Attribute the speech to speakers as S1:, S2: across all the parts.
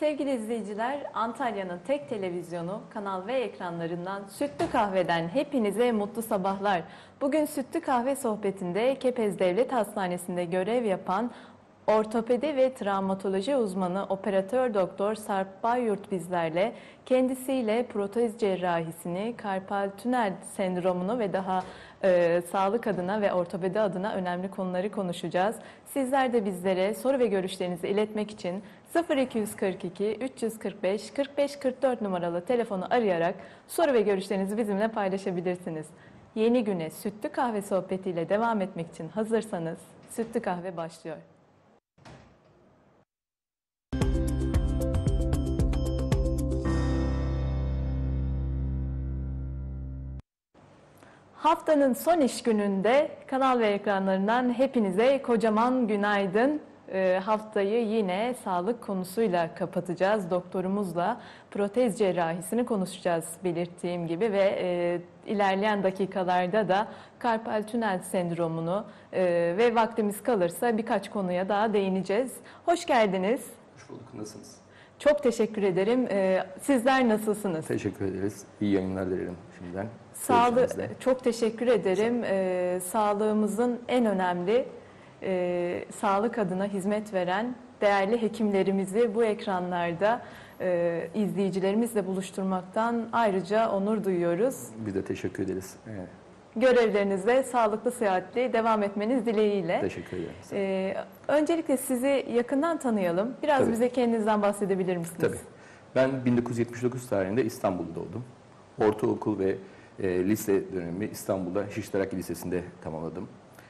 S1: Sevgili izleyiciler, Antalya'nın tek televizyonu Kanal V ekranlarından Sütlü Kahve'den hepinize mutlu sabahlar. Bugün Sütlü Kahve sohbetinde Kepez Devlet Hastanesi'nde görev yapan ortopedi ve travmatoloji uzmanı operatör doktor Sarp Bayyurt bizlerle. Kendisiyle protez cerrahisini, karpal tünel sendromunu ve daha sağlık adına ve ortopedi adına önemli konuları konuşacağız. Sizler de bizlere soru ve görüşlerinizi iletmek için 0242 345 45 44 numaralı telefonu arayarak soru ve görüşlerinizi bizimle paylaşabilirsiniz. Yeni güne Sütlü Kahve sohbetiyle devam etmek için hazırsanız Sütlü Kahve başlıyor. Haftanın son iş gününde Kanal V ekranlarından hepinize kocaman günaydın. Haftayı yine sağlık konusuyla kapatacağız. Doktorumuzla protez cerrahisini konuşacağız belirttiğim gibi ve ilerleyen dakikalarda da karpal tünel sendromunu ve vaktimiz kalırsa birkaç konuya daha değineceğiz. Hoş geldiniz.
S2: Hoş bulduk. Nasılsınız?
S1: Çok teşekkür ederim. Sizler nasılsınız?
S2: Teşekkür ederiz. İyi yayınlar dilerim şimdiden.
S1: Çok teşekkür ederim. Sağlığımızın en önemli sağlık adına hizmet veren değerli hekimlerimizi bu ekranlarda izleyicilerimizle buluşturmaktan ayrıca onur duyuyoruz.
S2: Biz de teşekkür ederiz.
S1: Görevlerinize sağlıklı, sıhhatli devam etmeniz dileğiyle.
S2: Teşekkür ederim.
S1: Öncelikle sizi yakından tanıyalım. Biraz
S2: Tabii.
S1: bize kendinizden bahsedebilir misiniz?
S2: Tabii. Ben 1979 tarihinde İstanbul'da doğdum. Ortaokul ve lise dönemi İstanbul'da Şişli Lisesi'nde tamamladım.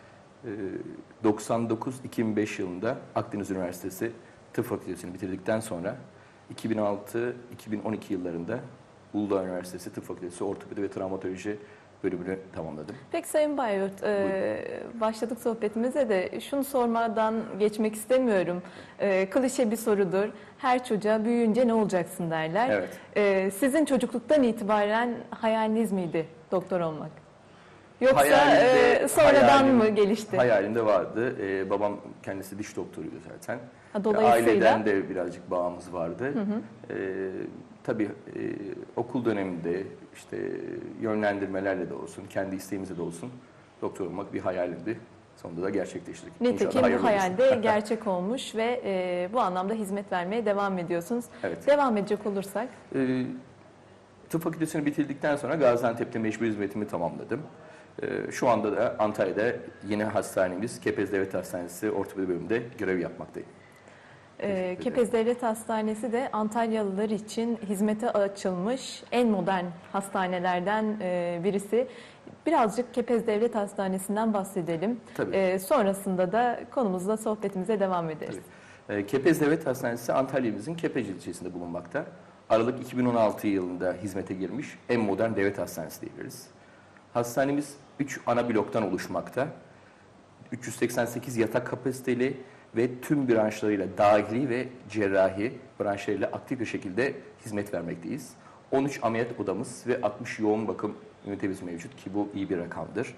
S2: 99-2005 yılında Akdeniz Üniversitesi Tıp Fakültesini bitirdikten sonra 2006-2012 yıllarında Uludağ Üniversitesi Tıp Fakültesi Ortopedi ve Travmatoloji bölümünü tamamladım.
S1: Peki Sayın Bayyurt, başladık sohbetimize de şunu sormadan geçmek istemiyorum. Klişe bir sorudur. Her çocuğa büyüyünce ne olacaksın derler.
S2: Evet.
S1: Sizin çocukluktan itibaren hayaliniz miydi doktor olmak? Yoksa sonradan mı gelişti?
S2: Hayalimde vardı. Babam kendisi diş doktoruydu zaten.
S1: Dolayısıyla
S2: aileden de birazcık bağımız vardı. Tabii okul döneminde işte yönlendirmelerle de olsun, kendi isteğimizle de olsun doktor olmak bir hayalimdi. Sonunda da gerçekleştirdik.
S1: Nitekim bu hayal de gerçek olmuş ve bu anlamda hizmet vermeye devam ediyorsunuz.
S2: Evet.
S1: Devam edecek olursak?
S2: Tıp fakültesini bitirdikten sonra Gaziantep'te mecbur hizmetimi tamamladım. Şu anda da Antalya'da yeni hastanemiz Kepez Devlet Hastanesi Ortopedi bölümünde görev yapmaktayım.
S1: Kepez Devlet Hastanesi de Antalyalılar için hizmete açılmış en modern hastanelerden birisi. Birazcık Kepez Devlet Hastanesi'nden bahsedelim. Sonrasında da konumuzla sohbetimize devam ederiz.
S2: Kepez Devlet Hastanesi Antalya'mızın Kepez ilçesinde bulunmakta. Aralık 2016 yılında hizmete girmiş en modern devlet hastanesi diyebiliriz. Hastanemiz 3 ana bloktan oluşmakta. 388 yatak kapasiteli ve tüm branşlarıyla dahili ve cerrahi branşlarıyla aktif bir şekilde hizmet vermekteyiz. 13 ameliyat odamız ve 60 yoğun bakım ünitemiz mevcut ki bu iyi bir rakamdır.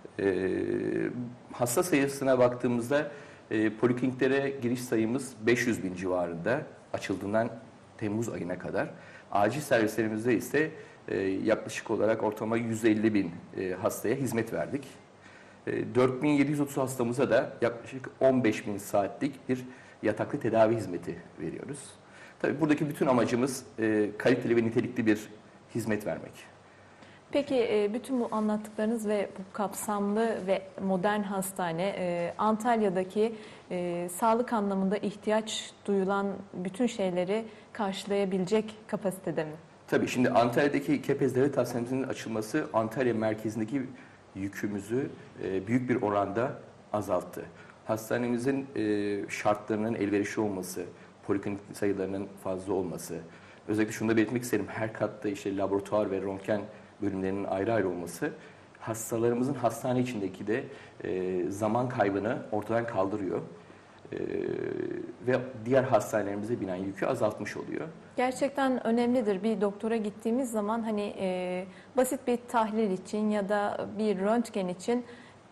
S2: Hasta sayısına baktığımızda polikliniklere giriş sayımız 500 bin civarında açıldığından Temmuz ayına kadar. Acil servislerimizde ise yaklaşık olarak ortalama 150 bin hastaya hizmet verdik. 4730 hastamıza da yaklaşık 15 bin saatlik bir yataklı tedavi hizmeti veriyoruz. Tabii buradaki bütün amacımız kaliteli ve nitelikli bir hizmet vermek.
S1: Peki bütün bu anlattıklarınız ve bu kapsamlı ve modern hastane Antalya'daki sağlık anlamında ihtiyaç duyulan bütün şeyleri karşılayabilecek kapasitede mi?
S2: Tabii şimdi Antalya'daki Kepez Devlet Hastanesi'nin açılması Antalya merkezindeki yükümüzü büyük bir oranda azalttı. Hastanemizin şartlarının elverişli olması, poliklinik sayılarının fazla olması, özellikle şunu da belirtmek isterim, her katta işte laboratuvar ve röntgen bölümlerinin ayrı ayrı olması, hastalarımızın hastane içindeki de zaman kaybını ortadan kaldırıyor. Ve diğer hastanelerimize binen yükü azaltmış oluyor.
S1: Gerçekten önemlidir. Bir doktora gittiğimiz zaman basit bir tahlil için ya da bir röntgen için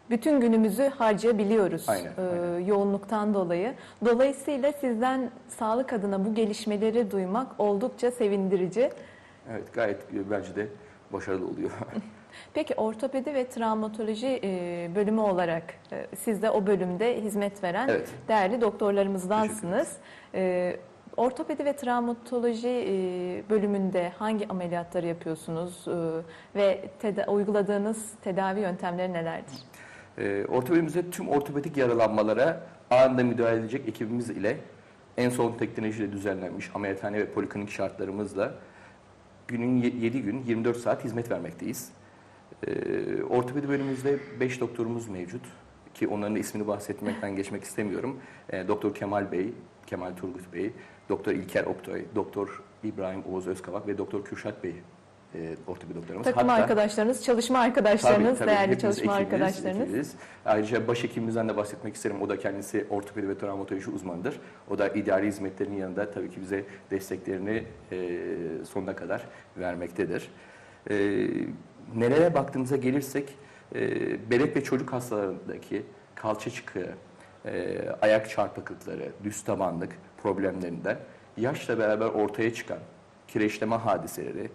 S1: bütün günümüzü harcayabiliyoruz
S2: Aynen, aynen.
S1: yoğunluktan dolayı. Dolayısıyla sizden sağlık adına bu gelişmeleri duymak oldukça sevindirici.
S2: Evet, gayet bence de başarılı oluyor.
S1: Peki ortopedi ve travmatoloji bölümü olarak siz de o bölümde hizmet veren
S2: Evet.
S1: değerli doktorlarımızdansınız. Ortopedi ve travmatoloji bölümünde hangi ameliyatları yapıyorsunuz ve uyguladığınız tedavi yöntemleri nelerdir?
S2: Ortopedimizde tüm ortopedik yaralanmalara anında müdahale edecek ekibimiz ile en son teknolojiyle düzenlenmiş ameliyathane ve poliklinik şartlarımızla günün 7 gün 24 saat hizmet vermekteyiz. Ortopedi bölümümüzde 5 doktorumuz mevcut ki onların da ismini bahsetmekten geçmek istemiyorum. Doktor Kemal Bey, Kemal Turgut Bey, Doktor İlker Optoy, Doktor İbrahim Oğuz Özkavak ve Doktor Kürşat Bey ortopedi doktorumuz.
S1: Takım arkadaşlarınız, çalışma arkadaşlarınız,
S2: tabii,
S1: değerli
S2: hepimiz
S1: çalışma
S2: ekibiz,
S1: arkadaşlarınız.
S2: ekibiz. Ayrıca başhekimimizden de bahsetmek isterim. O da kendisi ortopedi ve travmatoloji uzmanıdır. O da idari hizmetlerinin yanında tabii ki bize desteklerini sonuna kadar vermektedir. Nelere baktığımıza gelirsek, bebek ve çocuk hastalarındaki kalça çıkığı, ayak çarpıklıkları, düz tabanlık problemlerinden yaşla beraber ortaya çıkan kireçleme hadiseleri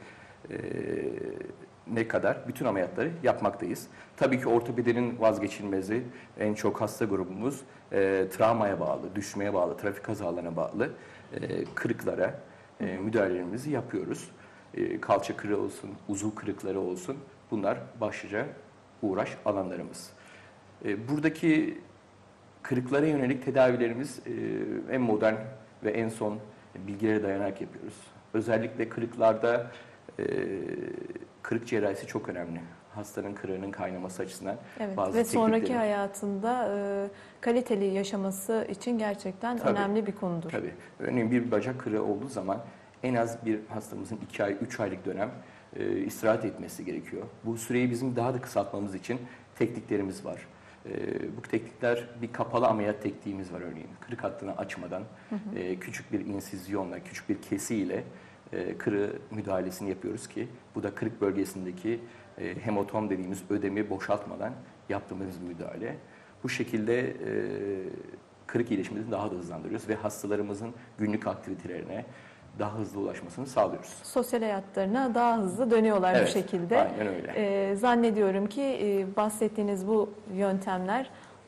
S2: ne kadar bütün ameliyatları yapmaktayız. Tabii ki ortopedinin vazgeçilmezi en çok hasta grubumuz travmaya bağlı, düşmeye bağlı, trafik kazalarına bağlı kırıklara müdahalelerimizi yapıyoruz. Kalça kırığı olsun, uzuv kırıkları olsun, bunlar başlıca uğraş alanlarımız. Buradaki kırıklara yönelik tedavilerimiz en modern ve en son bilgilere dayanarak yapıyoruz. Özellikle kırıklarda kırık cerrahisi çok önemli. Hastanın kırığının kaynaması açısından
S1: Evet,
S2: bazı
S1: ve sonraki
S2: teknikleri-
S1: hayatında kaliteli yaşaması için gerçekten
S2: Tabii,
S1: önemli bir konudur.
S2: Tabii. Örneğin bir bacak kırığı olduğu zaman en az bir hastamızın 2 ay, 3 aylık dönem istirahat etmesi gerekiyor. Bu süreyi bizim daha da kısaltmamız için tekniklerimiz var. Bu teknikler, bir kapalı ameliyat tekniğimiz var örneğin. Kırık hattını açmadan küçük bir insizyonla, küçük bir kesiyle kırığı müdahalesini yapıyoruz ki bu da kırık bölgesindeki hematom dediğimiz ödemi boşaltmadan yaptığımız müdahale. Bu şekilde kırık iyileşmesini daha da hızlandırıyoruz ve hastalarımızın günlük aktivitelerine daha hızlı ulaşmasını sağlıyoruz.
S1: Sosyal hayatlarına daha hızlı dönüyorlar
S2: Evet,
S1: bu şekilde.
S2: aynen öyle.
S1: Zannediyorum ki bahsettiğiniz bu yöntemler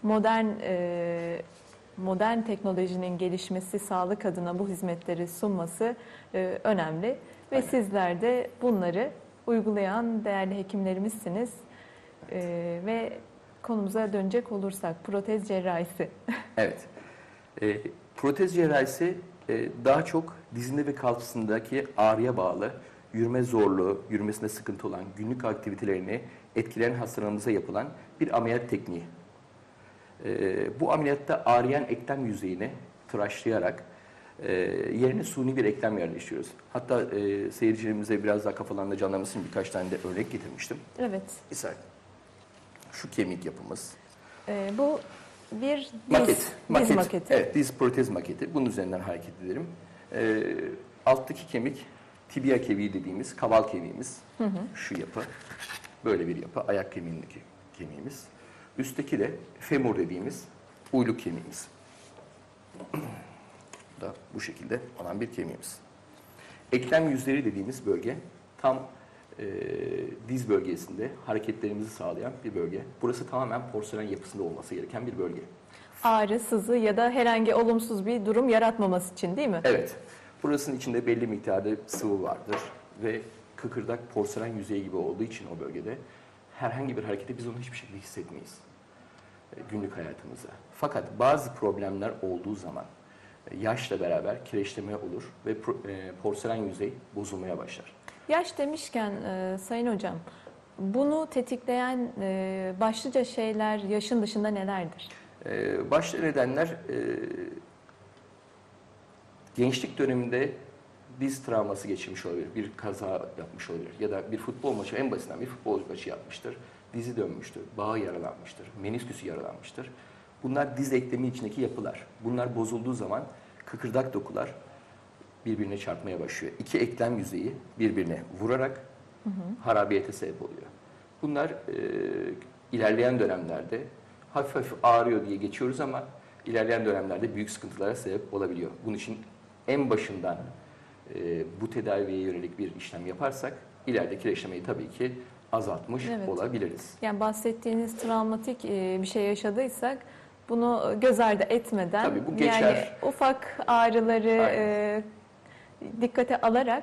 S1: modern teknolojinin gelişmesi, sağlık adına bu hizmetleri sunması önemli. Ve
S2: Aynen.
S1: sizler de bunları uygulayan değerli hekimlerimizsiniz. Ve konumuza dönecek olursak protez cerrahisi.
S2: Evet. Protez cerrahisi daha çok dizinde ve kalçasındaki ağrıya bağlı, yürüme zorluğu, yürümesinde sıkıntı olan, günlük aktivitelerini etkileyen hastalarımıza yapılan bir ameliyat tekniği. Bu ameliyatta ağrıyan eklem yüzeyini tıraşlayarak yerine suni bir eklem yerleştiriyoruz. Hatta seyircilerimize biraz daha kafalarında canlanmasın birkaç tane de örnek getirmiştim.
S1: Evet.
S2: Misal, şu kemik yapımız.
S1: Bu bir diz
S2: Maket.
S1: maketi.
S2: Evet, diz protez maketi. Bunun üzerinden hareket edelim. Alttaki kemik, tibia kemiği dediğimiz kaval kemiğimiz. Şu yapı. Böyle bir yapı. Ayak kemiğindeki kemiğimiz. Üstteki de femur dediğimiz uyluk kemiğimiz. Bu da bu şekilde olan bir kemiğimiz. Eklem yüzleri dediğimiz bölge tam diz bölgesinde hareketlerimizi sağlayan bir bölge. Burası tamamen porselen yapısında olması gereken bir bölge.
S1: Ağrı, sızı ya da herhangi olumsuz bir durum yaratmaması için değil mi?
S2: Evet. Burasının içinde belli miktarda sıvı vardır ve kıkırdak porselen yüzeyi gibi olduğu için o bölgede herhangi bir harekette biz onu hiçbir şekilde hissetmeyiz günlük hayatımızda. Fakat bazı problemler olduğu zaman yaşla beraber kireçleme olur ve porselen yüzey bozulmaya başlar.
S1: Yaş demişken Sayın Hocam, bunu tetikleyen başlıca şeyler yaşın dışında nelerdir?
S2: Başlı nedenler gençlik döneminde diz travması geçirmiş olabilir, bir kaza yapmış olabilir ya da bir futbol maçı, en basitinden bir futbol maçı yapmıştır, dizi dönmüştür, bağı yaralanmıştır, menisküsü yaralanmıştır. Bunlar diz eklemi içindeki yapılar. Bunlar bozulduğu zaman kıkırdak dokular birbirine çarpmaya başlıyor. İki eklem yüzeyi birbirine vurarak harabiyete sebep oluyor. Bunlar ilerleyen dönemlerde hafif hafif ağrıyor diye geçiyoruz ama ilerleyen dönemlerde büyük sıkıntılara sebep olabiliyor. Bunun için en başından bu tedaviye yönelik bir işlem yaparsak ileride kireçlemeyi tabii ki azaltmış
S1: Evet.
S2: olabiliriz.
S1: Yani bahsettiğiniz travmatik bir şey yaşadıysak bunu göz ardı etmeden
S2: Tabii bu geçer.
S1: yani ufak ağrıları
S2: Aynen.
S1: dikkate alarak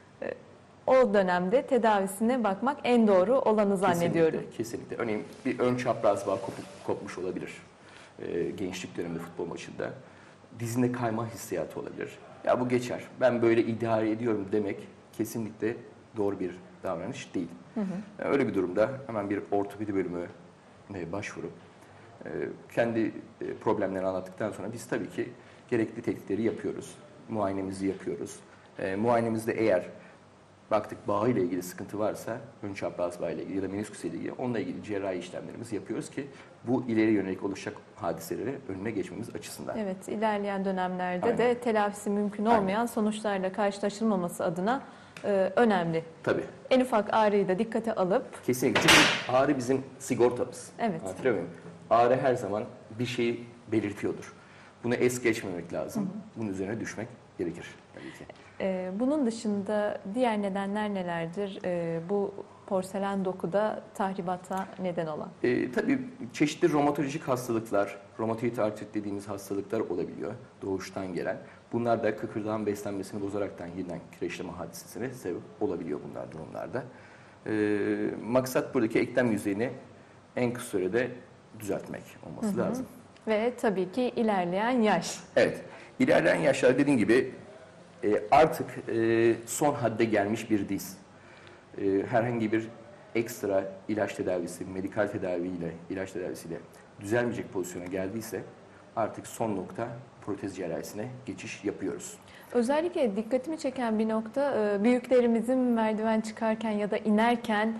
S1: o dönemde tedavisine bakmak en doğru olanı zannediyorum.
S2: Kesinlikle, kesinlikle. Örneğin bir ön çapraz bağ kopmuş olabilir. Gençlik döneminde futbol maçında. Dizinde kayma hissiyatı olabilir. Ya bu geçer. Ben böyle idare ediyorum demek kesinlikle doğru bir davranış değil. Yani öyle bir durumda hemen bir ortopedi bölümü başvurup kendi problemlerini anlattıktan sonra biz tabii ki gerekli tetkikleri yapıyoruz. Muayenemizi yapıyoruz. Muayenemizde eğer baktık bağı ile ilgili sıkıntı varsa, ön çapraz bağı ile ilgili ya da menisküs ile ilgili onunla ilgili cerrahi işlemlerimizi yapıyoruz ki bu ileri yönelik oluşacak hadiseleri önüne geçmemiz açısından.
S1: Evet, ilerleyen dönemlerde
S2: Aynen.
S1: de telafisi mümkün
S2: Aynen.
S1: olmayan sonuçlarla karşılaşılmaması adına önemli.
S2: Tabii.
S1: En ufak ağrıyı da dikkate alıp
S2: Kesinlikle. Çünkü ağrı bizim sigortamız.
S1: Evet.
S2: Anlatabiliyor muyum? Ağrı her zaman bir şeyi belirtiyordur. Bunu es geçmemek lazım. Bunun üzerine düşmek gerekir tabii ki.
S1: bunun dışında diğer nedenler nelerdir? Bu porselen dokuda tahribata neden olan.
S2: Tabii çeşitli romatolojik hastalıklar, romatoid artrit dediğimiz hastalıklar olabiliyor doğuştan gelen. Bunlar da kıkırdağın beslenmesini bozaraktan yeniden kireçleme hadisesine sebep olabiliyor bunlar durumlarda. Maksat buradaki eklem yüzeyini en kısa sürede düzeltmek olması lazım.
S1: Ve tabii ki ilerleyen yaş.
S2: Evet, ilerleyen yaşlarda dediğim gibi artık son hadde gelmiş bir diz. Herhangi bir ekstra ilaç tedavisi, medikal tedaviyle, ilaç tedavisiyle düzelmeyecek pozisyona geldiyse artık son nokta protez cerrahisine geçiş yapıyoruz.
S1: Özellikle dikkatimi çeken bir nokta büyüklerimizin merdiven çıkarken ya da inerken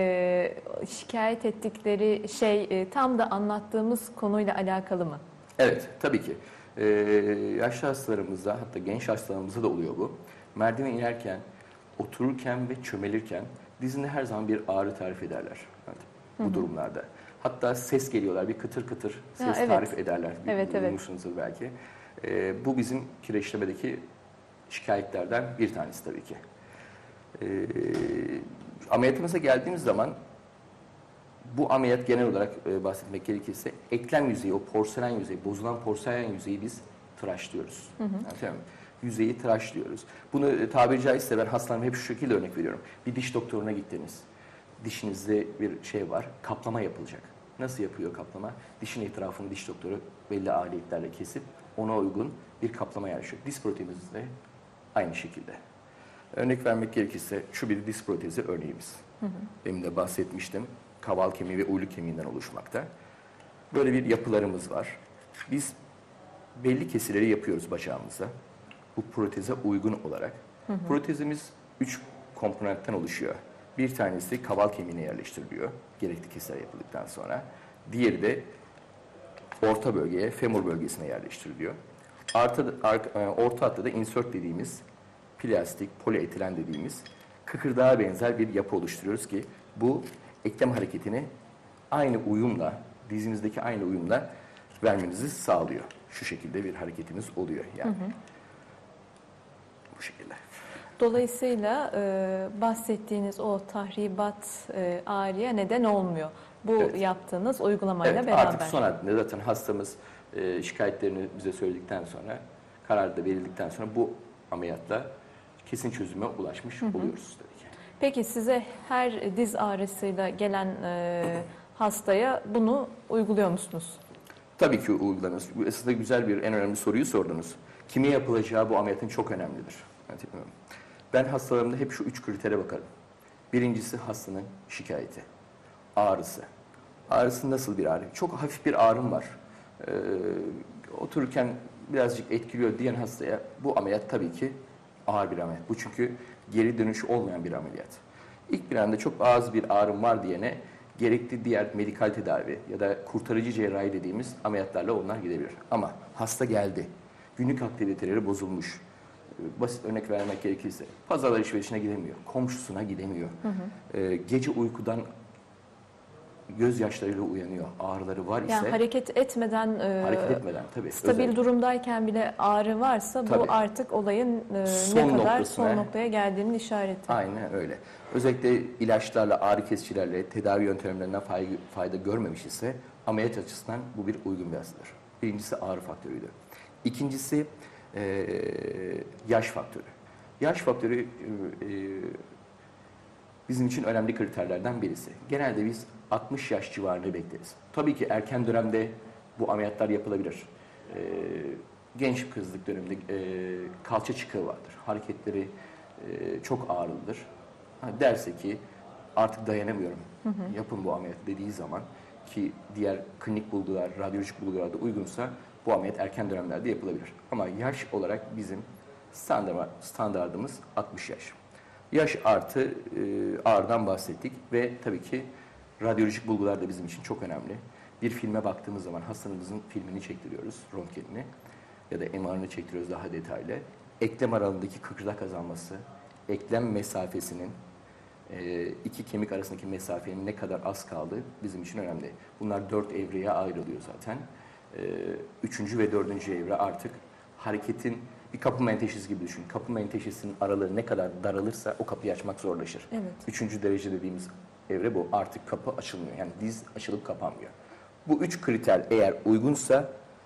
S1: şikayet ettikleri şey tam da anlattığımız konuyla alakalı mı?
S2: Evet, tabii ki. Yaşlı hastalarımızda, hatta genç hastalarımızda da oluyor bu. Merdiven inerken, otururken ve çömelirken dizinde her zaman bir ağrı tarif ederler. Evet, bu durumlarda. Hatta ses geliyorlar, bir kıtır kıtır ses
S1: evet.
S2: tarif ederler.
S1: Evet.
S2: Duymuşsunuzdur belki. Bu bizim kireçlemedeki şikayetlerden bir tanesi tabii ki. Ameliyatımıza geldiğimiz zaman bu ameliyat genel olarak bahsetmek gerekirse eklem yüzeyi, o porselen yüzeyi, bozulan porselen yüzeyi biz tıraşlıyoruz. Yani, yüzeyi tıraşlıyoruz. Bunu tabiri caizse ben hastalarıma hep şu şekilde örnek veriyorum. Bir diş doktoruna gittiniz. Dişinizde bir şey var, kaplama yapılacak. Nasıl yapıyor kaplama? Dişin etrafını diş doktoru belli aletlerle kesip ona uygun bir kaplama yerleştiriyor. Diz protezimiz de aynı şekilde. Örnek vermek gerekirse şu bir diz protezi örneğimiz. Demin de bahsetmiştim. Kaval kemiği ve uyluk kemiğinden oluşmakta. Böyle bir yapılarımız var. Biz belli kesileri yapıyoruz bacağımıza. Bu proteze uygun olarak. Protezimiz 3 komponentten oluşuyor. Bir tanesi kaval kemiğine yerleştiriliyor. Gerekli kesiler yapıldıktan sonra. Diğeri de orta bölgeye, femur bölgesine yerleştiriliyor. Orta hatta da insert dediğimiz plastik, polietilen dediğimiz kıkırdağa benzer bir yapı oluşturuyoruz ki bu eklem hareketini aynı uyumla, dizimizdeki aynı uyumla vermenizi sağlıyor. Şu şekilde bir hareketimiz oluyor yani. Bu şekilde.
S1: Dolayısıyla bahsettiğiniz o tahribat ağrıya neden olmuyor. Bu
S2: Evet.
S1: yaptığınız uygulamayla
S2: Evet,
S1: beraber.
S2: artık son haddinde zaten hastamız şikayetlerini bize söyledikten sonra, karar da verildikten sonra bu ameliyatla kesin çözüme ulaşmış oluyoruz tabii ki.
S1: Peki size her diz ağrısıyla gelen hastaya bunu uyguluyor musunuz?
S2: Tabii ki uygulanır. Bu aslında güzel bir, en önemli soruyu sordunuz. Kime yapılacağı bu ameliyatın çok önemlidir. Ben hastalarımda hep şu 3 kritere bakarım. Birincisi hastanın şikayeti, ağrısı. Ağrısı nasıl bir ağrı? Çok hafif bir ağrım var. Otururken birazcık etkiliyor diyen hastaya bu ameliyat tabii ki ağır bir ameliyat. Bu çünkü geri dönüş olmayan bir ameliyat. İlk bir anda çok az bir ağrım var diyene gerekli diğer medikal tedavi ya da kurtarıcı cerrahi dediğimiz ameliyatlarla onlar gidebilir. Ama hasta geldi, günlük aktiviteleri bozulmuş. Basit örnek vermek gerekirse pazar alışverişine gidemiyor, komşusuna gidemiyor. Gece uykudan gözyaşlarıyla uyanıyor. Ağrıları var ise
S1: Yani hareket etmeden,
S2: hareket etmeden tabii.
S1: stabil
S2: özellikle
S1: durumdayken bile ağrı varsa
S2: Tabii.
S1: bu artık olayın
S2: Son
S1: ne kadar
S2: noktasına-
S1: son noktaya geldiğinin işareti.
S2: Aynen öyle. Özellikle ilaçlarla, ağrı kesicilerle tedavi yöntemlerinden fayda görmemiş ise ameliyat açısından bu bir uygun bir hastadır. Birincisi ağrı faktörüydü. İkincisi yaş faktörü. Yaş faktörü bizim için önemli kriterlerden birisi. Genelde biz 60 yaş civarında bekleriz. Tabii ki erken dönemde bu ameliyatlar yapılabilir. Genç kızlık döneminde kalça çıkığı vardır. Hareketleri çok ağrılıdır. Derse ki artık dayanamıyorum, yapın bu ameliyat dediği zaman ki diğer klinik bulgular, radyolojik bulgular da uygunsa bu ameliyat erken dönemlerde yapılabilir. Ama yaş olarak bizim standardımız 60 yaş. Yaş artı ağrıdan bahsettik ve tabii ki radyolojik bulgular da bizim için çok önemli. Bir filme baktığımız zaman hastamızın filmini çektiriyoruz, röntgenini ya da MR'ını çektiriyoruz daha detaylı. Eklem aralığındaki kıkırdak azalması, eklem mesafesinin iki kemik arasındaki mesafenin ne kadar az kaldığı bizim için önemli. Bunlar 4 evreye ayrılıyor zaten. 3. ve 4. evre artık hareketin bir kapı menteşesi gibi düşün. Kapı menteşesinin aralığı ne kadar daralırsa o kapıyı açmak zorlaşır.
S1: Evet.
S2: 3. derece dediğimiz evre bu. Artık kapı açılmıyor. Yani diz açılıp kapanmıyor. Bu 3 kriter eğer uygunsa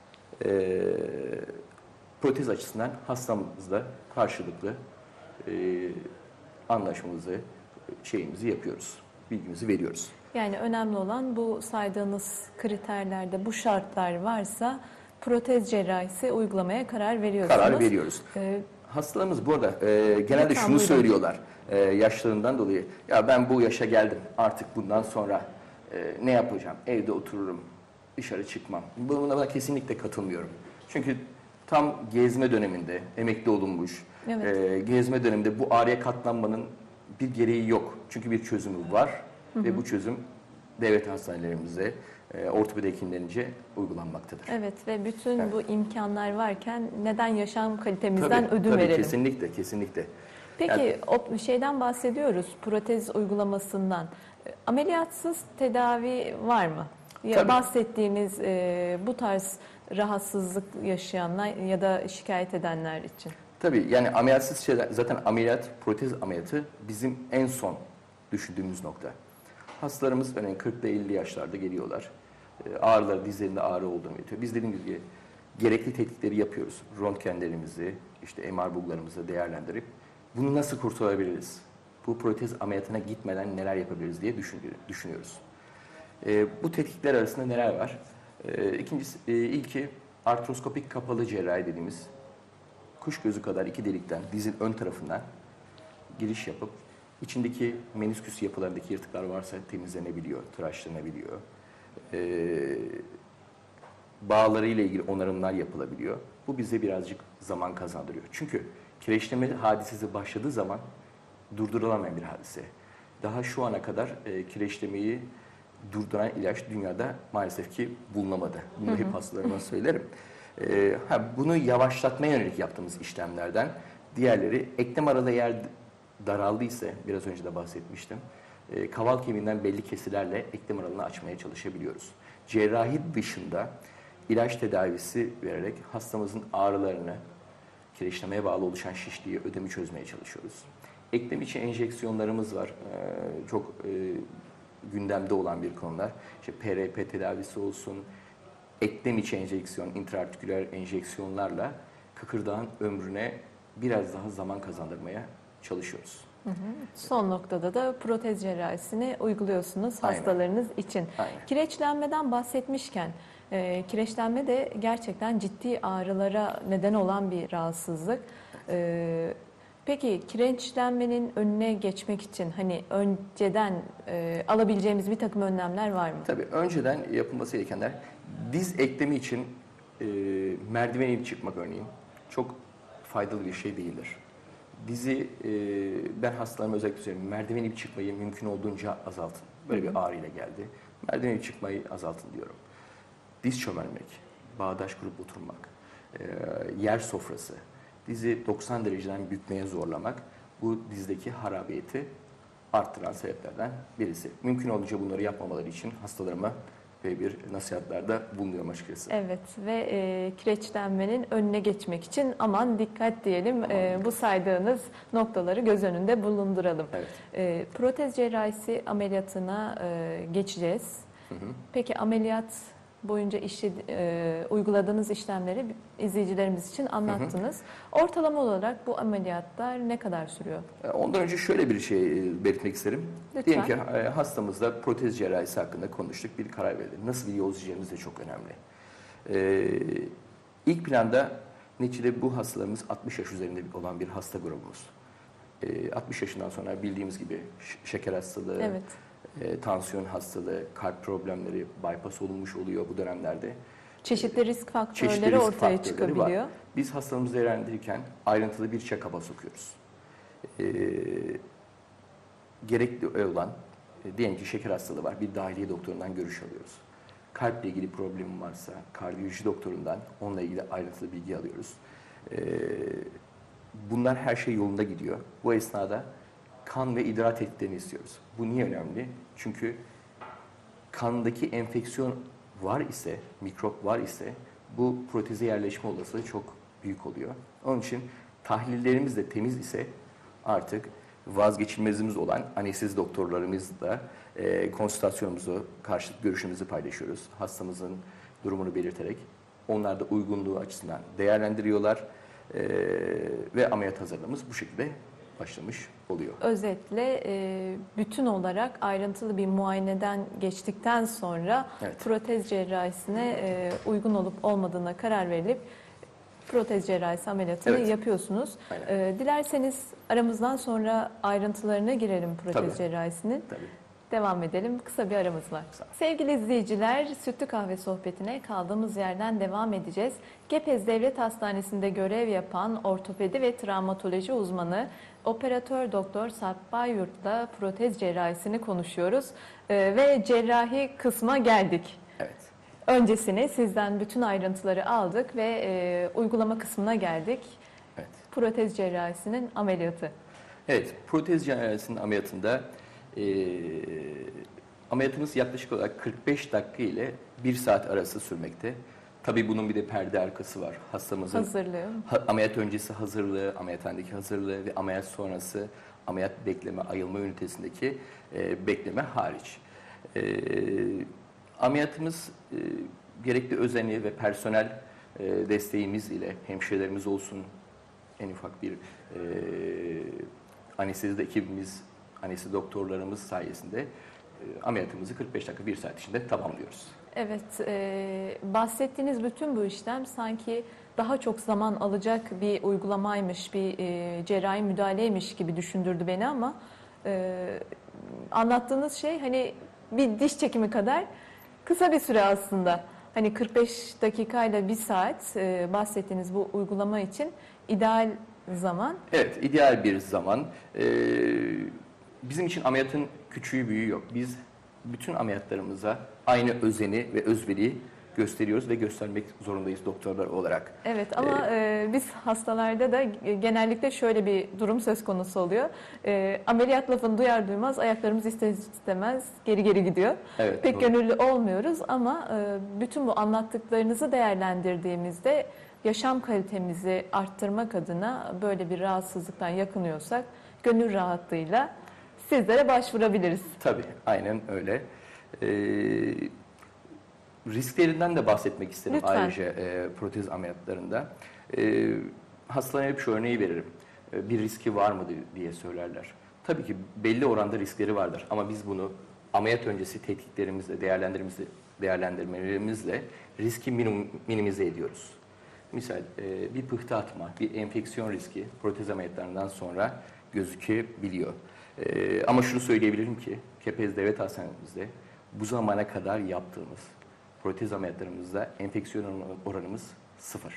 S2: protez açısından hastamızla karşılıklı anlaşmamızı, şeyimizi yapıyoruz. Bilgimizi veriyoruz.
S1: Yani önemli olan bu saydığınız kriterlerde bu şartlar varsa protez cerrahisi uygulamaya karar veriyorsunuz.
S2: Karar veriyoruz. Hastalarımız bu arada genelde
S1: Lütfen
S2: şunu
S1: buyurun.
S2: söylüyorlar yaşlarından dolayı. Ya ben bu yaşa geldim artık bundan sonra ne yapacağım? Evde otururum, dışarı çıkmam. Buna kesinlikle katılmıyorum. Çünkü tam gezme döneminde emekli olunmuş,
S1: Evet.
S2: gezme döneminde bu ağrıya katlanmanın bir gereği yok. Çünkü bir çözümü var ve bu çözüm devlet hastanelerimizde, ortopedi hekimlerince uygulanmaktadır.
S1: Evet ve bütün bu imkanlar varken neden yaşam kalitemizden
S2: Tabii,
S1: ödün
S2: tabii,
S1: verelim?
S2: kesinlikle, kesinlikle.
S1: Peki
S2: Yani-
S1: o şeyden bahsediyoruz, protez uygulamasından. Ameliyatsız tedavi var mı? Ya
S2: Tabii.
S1: bahsettiğimiz bu tarz rahatsızlık yaşayanlar ya da şikayet edenler için.
S2: Tabii yani ameliyatsız şeyler, zaten ameliyat, protez ameliyatı bizim en son düşündüğümüz nokta. Hastalarımız örneğin 40 ile 50 yaşlarda geliyorlar. Ağrıları, dizlerinde ağrı olduğunu belirtiyor. Biz dediğim gibi gerekli tetkikleri yapıyoruz. Röntgenlerimizi, işte MR bulgularımızı değerlendirip bunu nasıl kurtarabiliriz? Bu protez ameliyatına gitmeden neler yapabiliriz diye düşünüyoruz. Bu tetkikler arasında neler var? İlki artroskopik kapalı cerrahi dediğimiz kuş gözü kadar iki delikten dizin ön tarafından giriş yapıp içindeki menisküs yapılarındaki yırtıklar varsa temizlenebiliyor, tıraşlanabiliyor. Bağları ile ilgili onarımlar yapılabiliyor. Bu bize birazcık zaman kazandırıyor. Çünkü kireçleme hadisesi başladığı zaman durdurulamayan bir hadise. Daha şu ana kadar kireçlemeyi durduran ilaç dünyada maalesef ki bulunamadı. Bunu hep hastalarıma söylerim. Bunu yavaşlatmaya yönelik yaptığımız işlemlerden diğerleri eklem aralığı eğer daraldıysa, biraz önce de bahsetmiştim, kaval kemiğinden belli kesilerle eklem aralığını açmaya çalışabiliyoruz. Cerrahi dışında ilaç tedavisi vererek hastamızın ağrılarını, kireçlemeye bağlı oluşan şişliği, ödemi çözmeye çalışıyoruz. Eklem içi enjeksiyonlarımız var. Çok gündemde olan bir konular. İşte PRP tedavisi olsun, eklem içi enjeksiyon, intraartiküler enjeksiyonlarla kıkırdağın ömrüne biraz daha zaman kazandırmaya çalışıyoruz.
S1: Son noktada da protez cerrahisini uyguluyorsunuz
S2: Aynen.
S1: hastalarınız için.
S2: Aynen.
S1: Kireçlenmeden bahsetmişken, kireçlenme de gerçekten ciddi ağrılara neden olan bir rahatsızlık. Peki kireçlenmenin önüne geçmek için hani önceden alabileceğimiz bir takım önlemler var mı?
S2: Tabii önceden yapılması gerekenler diz eklemi için merdiven inip çıkmak örneğin çok faydalı bir şey değildir. Dizi ben hastalarıma özellikle söylüyorum, merdiven inip çıkmayı mümkün olduğunca azaltın. Böyle bir ağrıyla geldi. Merdiven inip çıkmayı azaltın diyorum. Diz çömelmek, bağdaş kurup oturmak, yer sofrası, dizi 90 dereceden bükmeye zorlamak bu dizdeki harabiyeti arttıran sebeplerden birisi. Mümkün olduğunca bunları yapmamaları için hastalarıma bir nasihatlerde bulunuyorum açıkçası.
S1: Evet ve kireçlenmenin önüne geçmek için aman dikkat diyelim. Bu saydığınız noktaları göz önünde bulunduralım.
S2: Evet.
S1: Protez cerrahisi ameliyatına geçeceğiz. Peki ameliyat boyunca uyguladığınız işlemleri izleyicilerimiz için anlattınız. Ortalama olarak bu ameliyatlar ne kadar sürüyor?
S2: Ondan önce şöyle bir şey belirtmek isterim.
S1: Lütfen.
S2: Diyelim ki hastamızla protez cerrahisi hakkında konuştuk, bir karar verdik. Nasıl bir yol izleyeceğimiz de çok önemli. İlk planda neticede bu hastalarımız 60 yaş üzerinde olan bir hasta grubumuz. 60 yaşından sonra bildiğimiz gibi şeker hastalığı,
S1: Evet.
S2: tansiyon hastalığı, kalp problemleri, bypass olunmuş oluyor bu dönemlerde.
S1: Çeşitli risk faktörleri
S2: Çeşitli risk
S1: ortaya
S2: faktörleri
S1: çıkabiliyor.
S2: var. Biz hastamızı değerlendirirken ayrıntılı bir check-up'a sokuyoruz. Gerekli olan, diyelim ki şeker hastalığı var, bir dahiliye doktorundan görüş alıyoruz. Kalple ilgili problemim varsa kardiyoloji doktorundan onunla ilgili ayrıntılı bilgi alıyoruz. Bunlar her şey yolunda gidiyor. Bu esnada kan ve idrar tetkiklerini istiyoruz. Bu niye önemli? Çünkü kandaki enfeksiyon var ise, mikrop var ise bu proteze yerleşme olasılığı çok büyük oluyor. Onun için tahlillerimiz de temiz ise artık vazgeçilmezimiz olan anestezi doktorlarımızla konsültasyonumuzu, karşılık görüşümüzü paylaşıyoruz. Hastamızın durumunu belirterek onlar da uygunluğu açısından değerlendiriyorlar ve ameliyat hazırlığımız bu şekilde başlamış oluyor.
S1: Özetle bütün olarak ayrıntılı bir muayeneden geçtikten sonra
S2: Evet.
S1: protez cerrahisine uygun olup olmadığına karar verilip protez cerrahisi ameliyatını
S2: Evet.
S1: yapıyorsunuz.
S2: Aynen.
S1: Dilerseniz aramızdan sonra ayrıntılarına girelim protez
S2: Tabii.
S1: cerrahisinin.
S2: Tabii.
S1: Devam edelim. Kısa bir aramız var. Sevgili izleyiciler, Sütlü Kahve sohbetine kaldığımız yerden devam edeceğiz. Gepez Devlet Hastanesi'nde görev yapan ortopedi ve travmatoloji uzmanı operatör doktor Sarp Bayyurt'la protez cerrahisini konuşuyoruz. Ve cerrahi kısma geldik.
S2: Evet.
S1: Öncesine sizden bütün ayrıntıları aldık ve uygulama kısmına geldik.
S2: Evet.
S1: Protez cerrahisinin ameliyatı.
S2: Evet, protez cerrahisinin ameliyatında ameliyatımız yaklaşık olarak 45 dakika ile 1 saat arası sürmekte. Tabii bunun bir de perde arkası var. Hastamızın
S1: Hazırlığı.
S2: ameliyat öncesi hazırlığı, ameliyathanedeki hazırlığı ve ameliyat sonrası ameliyat bekleme, ayılma ünitesindeki bekleme hariç. Ameliyatımız gerekli özeni ve personel desteğimiz ile hemşirelerimiz olsun, en ufak bir anestezi ekibimiz, anestezi doktorlarımız sayesinde ameliyatımızı 45 dakika 1 saat içinde tamamlıyoruz.
S1: Evet, bahsettiğiniz bütün bu işlem sanki daha çok zaman alacak bir uygulamaymış, bir cerrahi müdahaleymiş gibi düşündürdü beni ama anlattığınız şey hani bir diş çekimi kadar kısa bir süre aslında. Hani 45 dakikayla 1 saat bahsettiğiniz bu uygulama için ideal zaman.
S2: Evet, ideal bir zaman. Bizim için ameliyatın küçüğü büyüğü yok. Biz bütün ameliyatlarımıza aynı özeni ve özveriyi gösteriyoruz ve göstermek zorundayız doktorlar olarak.
S1: Evet ama biz hastalarda da genellikle şöyle bir durum söz konusu oluyor. Ameliyat lafını duyar duymaz ayaklarımız ister istemez geri geri gidiyor.
S2: Evet,
S1: Pek
S2: doğru.
S1: gönüllü olmuyoruz ama bütün bu anlattıklarınızı değerlendirdiğimizde yaşam kalitemizi arttırmak adına böyle bir rahatsızlıktan yakınıyorsak gönül rahatlığıyla sizlere başvurabiliriz.
S2: Tabii, aynen öyle. Risklerinden de bahsetmek isterim
S1: Lütfen.
S2: ayrıca protez ameliyatlarında. Hastalara hep şu örneği veririm. Bir riski var mı diye söylerler. Tabii ki belli oranda riskleri vardır ama biz bunu ameliyat öncesi tetkiklerimizle, değerlendirmelerimizle riski minimize ediyoruz. Misal bir pıhtı atma, bir enfeksiyon riski protez ameliyatlarından sonra gözükebiliyor. Ama şunu söyleyebilirim ki Kepez Devlet Hastanemizde bu zamana kadar yaptığımız protez ameliyatlarımızda enfeksiyon oranımız 0.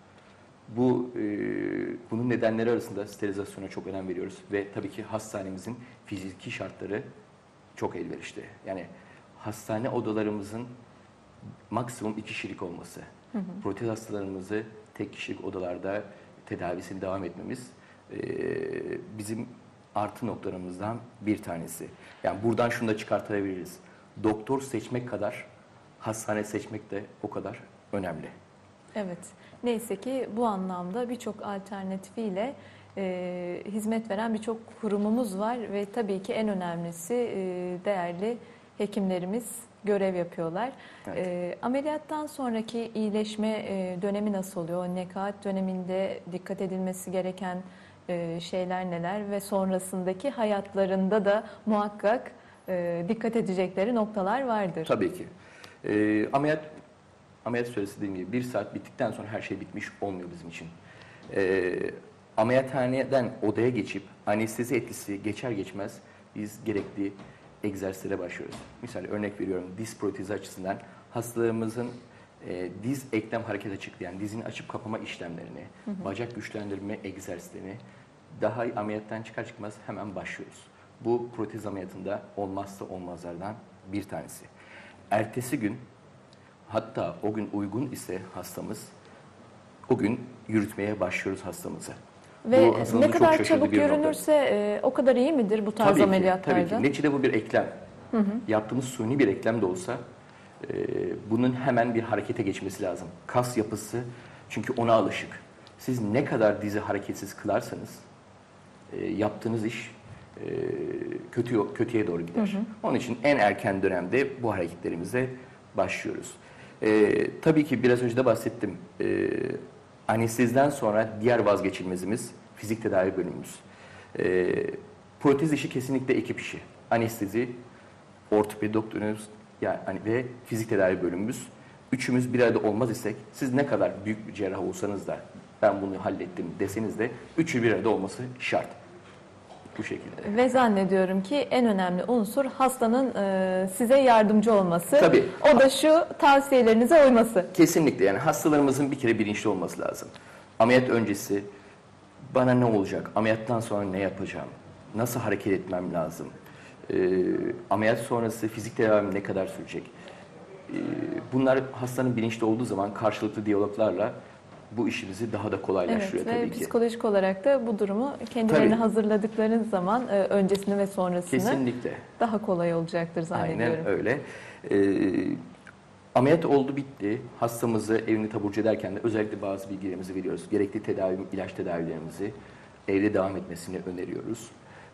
S2: Bunun nedenleri arasında sterilizasyona çok önem veriyoruz ve tabii ki hastanemizin fiziki şartları çok elverişli. Yani hastane odalarımızın maksimum 2 kişilik olması, protez hastalarımızı tek kişilik odalarda tedavisini devam etmemiz bizim artı noktalarımızdan bir tanesi. Yani buradan şunu da çıkartabiliriz. Doktor seçmek kadar hastane seçmek de o kadar önemli.
S1: Evet. Neyse ki bu anlamda birçok alternatifiyle hizmet veren birçok kurumumuz var ve tabii ki en önemlisi değerli hekimlerimiz görev yapıyorlar.
S2: Evet.
S1: Ameliyattan sonraki iyileşme dönemi nasıl oluyor? Nekaat döneminde dikkat edilmesi gereken şeyler neler ve sonrasındaki hayatlarında da muhakkak dikkat edecekleri noktalar vardır.
S2: Tabii ki. Ameliyat süresi dediğim gibi 1 saat bittikten sonra her şey bitmiş olmuyor bizim için. Ameliyathaneden odaya geçip anestezi etkisi geçer geçmez biz gerekli egzersizlere başlıyoruz. Misal örnek veriyorum, diz protezi açısından hastalarımızın diz eklem hareket açıklığı, yani dizini açıp kapama işlemlerini, bacak güçlendirme egzersizlerini daha ameliyattan çıkar çıkmaz hemen başlıyoruz. Bu protez ameliyatında olmazsa olmazlardan bir tanesi. Ertesi gün, hatta o gün uygun ise hastamız, o gün yürütmeye başlıyoruz hastamızı.
S1: Ve
S2: Bu hastamızın
S1: ne
S2: çok
S1: kadar
S2: şaşırdığı
S1: çabuk
S2: bir nokta.
S1: yürünürse o kadar iyi midir bu tarz
S2: Tabii ki,
S1: ameliyatlarda?
S2: tabii ki. Neticede bu bir eklem. Yaptığımız suni bir eklem de olsa bunun hemen bir harekete geçmesi lazım. Kas yapısı çünkü ona alışık. Siz ne kadar dizi hareketsiz kılarsanız yaptığınız iş kötüye doğru gider. Onun için en erken dönemde bu hareketlerimize başlıyoruz. Tabii ki biraz önce de bahsettim. Anesteziden sonra diğer vazgeçilmezimiz fizik tedavi bölümümüz. Protez işi kesinlikle ekip işi. Anestezi, ortopedi doktorumuz yani ve fizik tedavi bölümümüz. Üçümüz bir arada olmaz isek, siz ne kadar büyük bir cerrah olsanız da ben bunu hallettim deseniz de üçü bir arada olması şart. Bu şekilde.
S1: Ve zannediyorum ki en önemli unsur hastanın size yardımcı olması.
S2: Tabii.
S1: O da şu, tavsiyelerinize uyması.
S2: Kesinlikle, yani hastalarımızın bir kere bilinçli olması lazım. Ameliyat öncesi bana ne olacak, ameliyattan sonra ne yapacağım, nasıl hareket etmem lazım, ameliyat sonrası fizik tedavim ne kadar sürecek. Bunlar hastanın bilinçli olduğu zaman karşılıklı diyaloglarla bu işimizi daha da kolaylaştırıyor
S1: Evet,
S2: tabii
S1: ve
S2: ki.
S1: psikolojik olarak da bu durumu kendilerini
S2: Tabii.
S1: hazırladıklarınız zaman öncesini ve sonrasını
S2: Kesinlikle.
S1: daha kolay olacaktır zannediyorum.
S2: Aynen öyle. Ameliyat oldu bitti. Hastamızı evine taburcu ederken de özellikle bazı bilgilerimizi veriyoruz. Gerekli tedavi, ilaç tedavilerimizi evde devam etmesini öneriyoruz.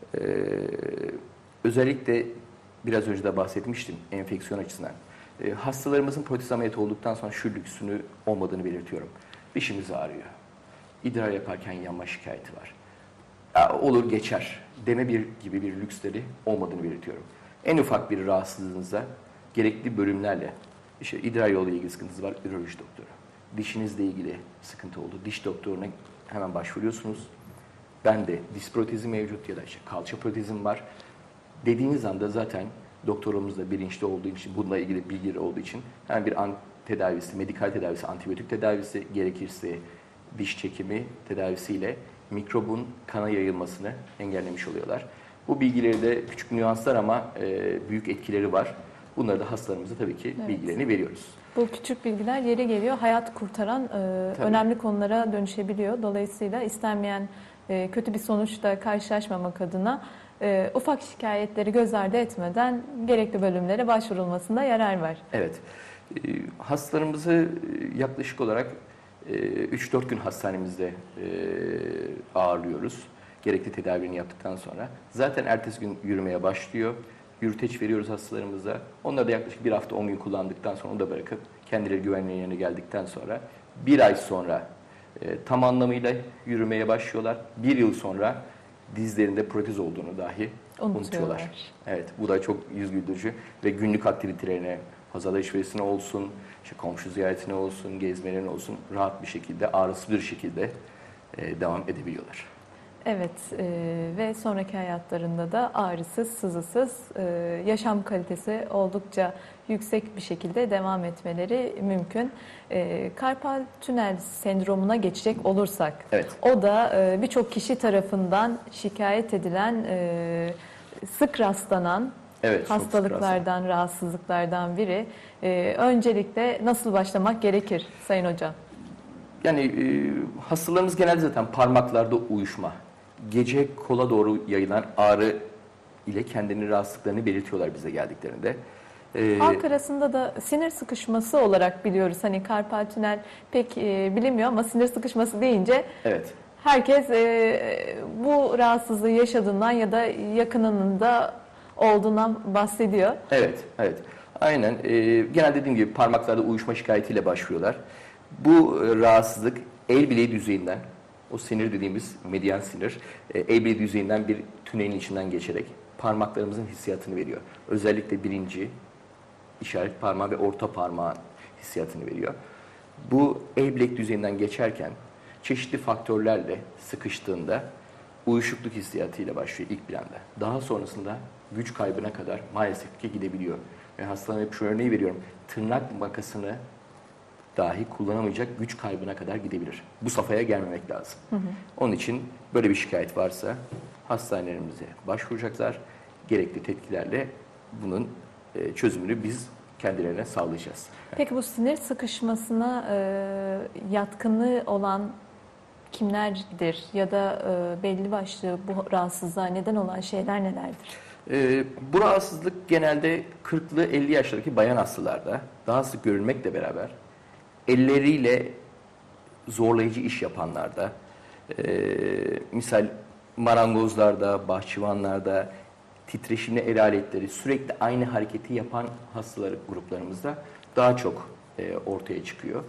S2: Özellikle biraz önce de bahsetmiştim enfeksiyon açısından. Hastalarımızın protez ameliyatı olduktan sonra şu lüksünü olmadığını belirtiyorum. Dişimiz ağrıyor. İdrar yaparken yanma şikayeti var. Ya, olur geçer deme gibi bir lüksleri olmadığını belirtiyorum. En ufak bir rahatsızlığınıza gerekli bölümlerle, işte idrar yolu ile ilgili sıkıntınız var, üroloji doktoru. Dişinizle ilgili sıkıntı oldu, diş doktoruna hemen başvuruyorsunuz. Ben de diz protezi mevcut ya da işte kalça protezim var dediğiniz anda zaten doktorumuz da bilinçli olduğu için, bununla ilgili bilgileri olduğu için hemen bir tedavisi, medikal tedavisi, antibiyotik tedavisi, gerekirse diş çekimi tedavisiyle mikrobun kana yayılmasını engellemiş oluyorlar. Bu bilgileri de küçük nüanslar ama büyük etkileri var. Bunları da hastalarımıza tabii ki bilgilerini veriyoruz.
S1: Bu küçük bilgiler yeri geliyor hayat kurtaran önemli konulara dönüşebiliyor. Dolayısıyla istenmeyen kötü bir sonuçla karşılaşmamak adına ufak şikayetleri göz ardı etmeden gerekli bölümlere başvurulmasında yarar var.
S2: Evet. Hastalarımızı yaklaşık olarak 3-4 gün hastanemizde ağırlıyoruz. Gerekli tedavilerini yaptıktan sonra. Zaten ertesi gün yürümeye başlıyor. Yürüteç veriyoruz hastalarımıza. Onları da yaklaşık 1 hafta 10 gün kullandıktan sonra onu da bırakıp kendileri güvenliğin yerine geldikten sonra 1 ay sonra tam anlamıyla yürümeye başlıyorlar. 1 yıl sonra dizlerinde protez olduğunu dahi unutuyorlar. Evet, bu da çok yüz güldürücü ve günlük aktivitelerine, pazar alışverişine olsun, işte komşu ziyaretine olsun, gezmelerine olsun rahat bir şekilde, ağrısız bir şekilde devam edebiliyorlar.
S1: Evet ve sonraki hayatlarında da ağrısız, sızısız, yaşam kalitesi oldukça yüksek bir şekilde devam etmeleri mümkün. Karpal tünel sendromuna geçecek olursak,
S2: evet.
S1: O da birçok kişi tarafından şikayet edilen, sık rastlanan hastalıklardan, rahatsızlıklardan biri. Öncelikle nasıl başlamak gerekir Sayın Hocam?
S2: Yani hastalarımız genelde zaten parmaklarda uyuşma gece kola doğru yayılan ağrı ile kendini rahatsızlıklarını belirtiyorlar bize geldiklerinde.
S1: Halk arasında da sinir sıkışması olarak biliyoruz. Hani karpal tünel pek bilinmiyor ama sinir sıkışması deyince
S2: Evet.
S1: herkes bu rahatsızlığı yaşadığından ya da yakınının da olduğundan bahsediyor.
S2: Evet, evet. Aynen. Genelde dediğim gibi parmaklarda uyuşma şikayetiyle başlıyorlar. Bu rahatsızlık el bileği düzeyinden, o sinir dediğimiz medyan sinir, el bileği düzeyinden bir tünelin içinden geçerek parmaklarımızın hissiyatını veriyor. Özellikle birinci işaret parmağı ve orta parmağın hissiyatını veriyor. Bu el bilek düzeyinden geçerken çeşitli faktörlerle sıkıştığında uyuşukluk hissiyatıyla başlıyor ilk planda. Daha sonrasında güç kaybına kadar maalesef ki gidebiliyor. Ve hastalara hep şu örneği veriyorum. Tırnak makasını dahi kullanamayacak güç kaybına kadar gidebilir. Bu safhaya gelmemek lazım. Onun için böyle bir şikayet varsa hastanelerimize başvuracaklar. Gerekli tetkilerle bunun çözümünü biz kendilerine sağlayacağız.
S1: Peki bu sinir sıkışmasına yatkınlığı olan kimlerdir ya da belli başlı bu rahatsızlığa neden olan şeyler nelerdir?
S2: Bu rahatsızlık genelde 40'lı 50 yaşlarındaki bayan hastalarda daha sık görülmekle beraber elleriyle zorlayıcı iş yapanlarda, misal marangozlarda, bahçıvanlarda, titreşimli el aletleri sürekli aynı hareketi yapan hastalar gruplarımızda daha çok ortaya çıkıyor.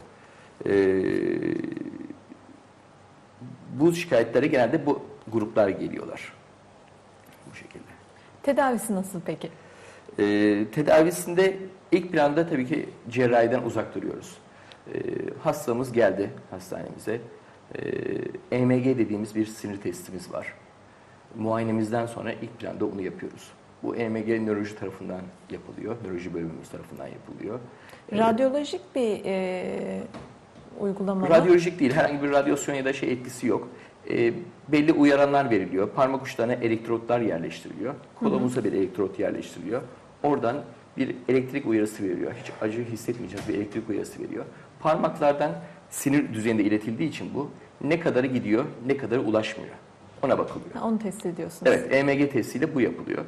S2: Bu şikayetlere genelde bu gruplar geliyorlar. Bu şekilde.
S1: Tedavisi nasıl peki?
S2: Tedavisinde ilk planda tabii ki cerrahiden uzak duruyoruz. Hastamız geldi hastanemize. EMG dediğimiz bir sinir testimiz var. Muayenemizden sonra ilk planda onu yapıyoruz. Bu EMG nöroloji tarafından yapılıyor. Nöroloji bölümümüz tarafından yapılıyor.
S1: Radyolojik bir uygulama mı?
S2: Radyolojik değil. Herhangi bir radyasyon ya da etkisi yok. Belli uyaranlar veriliyor. Parmak uçlarına elektrotlar yerleştiriliyor. Kolumuza bir elektrot yerleştiriliyor. Oradan bir elektrik uyarısı veriyor. Hiç acı hissetmeyeceğiz bir elektrik uyarısı veriyor. Parmaklardan sinir düzeyinde iletildiği için bu ne kadarı gidiyor, ne kadarı ulaşmıyor. Ona bakılıyor.
S1: Onu test ediyorsunuz.
S2: Evet, EMG testiyle bu yapılıyor.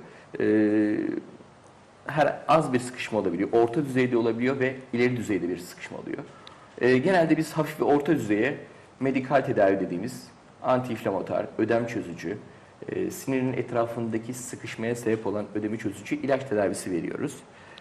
S2: Her az bir sıkışma olabiliyor, orta düzeyde olabiliyor ve ileri düzeyde bir sıkışma oluyor. Genelde biz hafif ve orta düzeye medikal tedavi dediğimiz antiinflamatuar, ödem çözücü, sinirin etrafındaki sıkışmaya sebep olan ödemi çözücü ilaç tedavisi veriyoruz.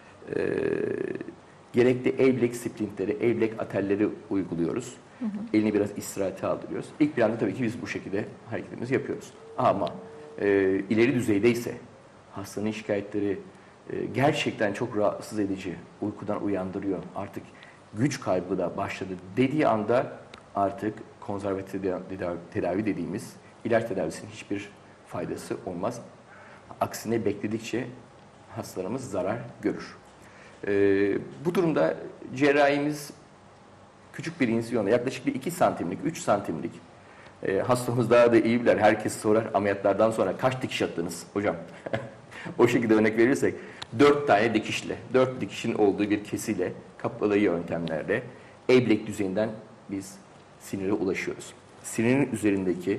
S2: Gerekli el bilek splintleri, el bilek atelleri uyguluyoruz. Elini biraz istirahate aldırıyoruz. İlk planda tabii ki biz bu şekilde hareketimizi yapıyoruz. Ama ileri düzeydeyse hastanın şikayetleri gerçekten çok rahatsız edici, uykudan uyandırıyor, artık güç kaybı da başladı dediği anda artık konservatif tedavi dediğimiz ilaç tedavisinin hiçbir faydası olmaz. Aksine bekledikçe hastalarımız zarar görür. Bu durumda cerrahimiz küçük bir insiyonla yaklaşık bir 2 santimlik, 3 santimlik hastamız daha da iyi bilir. Herkes sorar ameliyatlardan sonra kaç dikiş attınız hocam? O şekilde örnek verirsek 4 tane dikişle, 4 dikişin olduğu bir kesiyle, kapladığı yöntemlerle el bilek düzeyinden biz sinire ulaşıyoruz. Sinirin üzerindeki